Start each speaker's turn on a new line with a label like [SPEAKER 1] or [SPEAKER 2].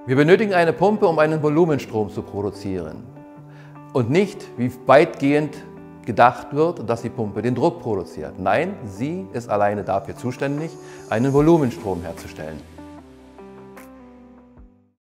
[SPEAKER 1] Wir benötigen eine Pumpe, um einen Volumenstrom zu produzieren und nicht, wie weitgehend gedacht wird, dass die Pumpe den Druck produziert. Nein, sie ist alleine dafür zuständig, einen Volumenstrom herzustellen.